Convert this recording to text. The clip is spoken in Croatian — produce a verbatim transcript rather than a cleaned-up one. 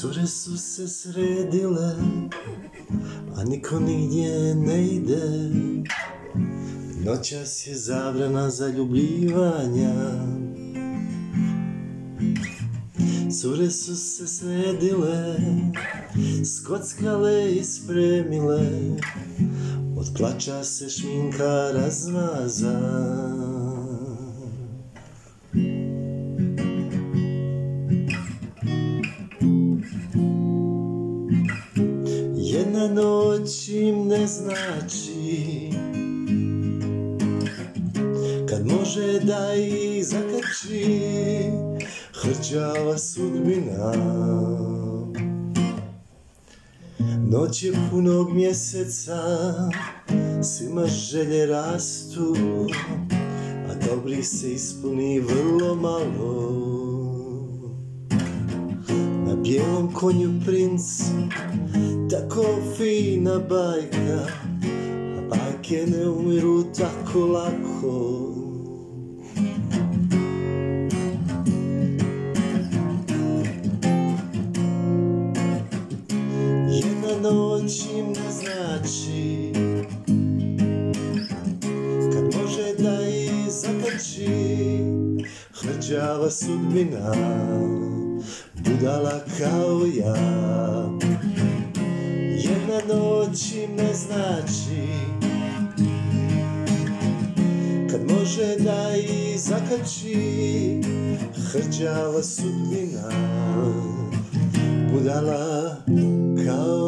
Cure su se sredile, a niko nigdje ne ide. Noćas je zabrana zaljubljivanja. Cure su se sredile, skockale i spremile, od plača se šminka razmaza. Jedna noć im ne znači, kad može da ih zakači hrčava sudbina. Noć je punog mjeseca, svima želje rastu, a dobrih se ispuni vrlo malo. Na bijelom konju princ, tako fina bajka, a bajke ne umiru tako lako. Jedna noć im ne znači, kad može da ih zakači hrđava sudbina, budala kao ja. Jedna noć im ne znači, kad može da ih zakači hrđava sudbina, budala kao